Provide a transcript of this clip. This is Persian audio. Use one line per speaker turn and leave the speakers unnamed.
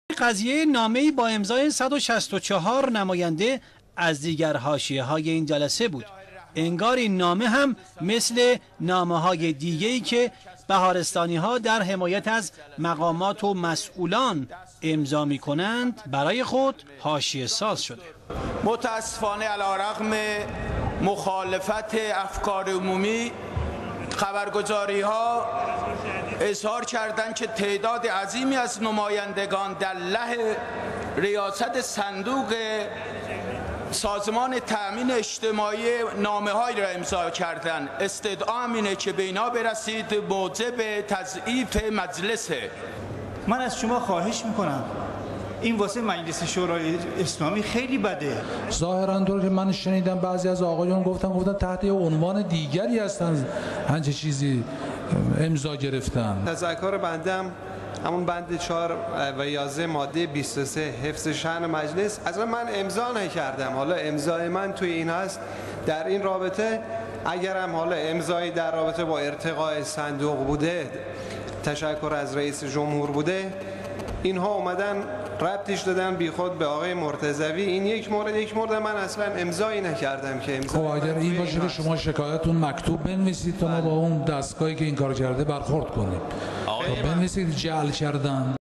قضیه نامه‌ای با امضای 164 نماینده از دیگر حاشیه‌های این جلسه بود. انگار این نامه هم مثل نامه‌های دیگه‌ای که بهارستانی‌ها در حمایت از مقامات و مسئولان امضا می‌کنند برای خود حاشیه ساز شده.
متاسفانه علی‌رغم مخالفت افکار عمومی، خبرگزاری‌ها اظهار کردند که تعداد عظیمی از نمایندگان در له ریاست صندوق سازمان تأمین اجتماعی نامه‌هایی را امضا کردند. استدعا اینه که به اینا برسید موجب تضعیف مجلسه.
من از شما خواهش میکنم این واسه مجلس شورای اسلامی خیلی بده.
ظاهراً طور که من شنیدم بعضی از آقایان گفتن تحت یه عنوان دیگری هستن همچه چیزی امضا گرفتن.
تذکر بندم همون بند 4 و 11 ماده 23 حفظ شأن مجلس، اصلا من امضا نکردم. حالا امضای من توی این هست در این رابطه. اگرم حالا امضایی در رابطه با ارتقاء صندوق بوده، تشکر از رئیس جمهور بوده، اینها اومدن ربطش دادن بی خود به آقای مرتضوی. این یک مورد من اصلا امضایی نکردم که امضا.
خب اگر این باشه که شما شکایتتون مکتوب بنویسید تا ما با اون دستگاهی که این کار کرده برخورد کنیم. بنویسید جعل کردن.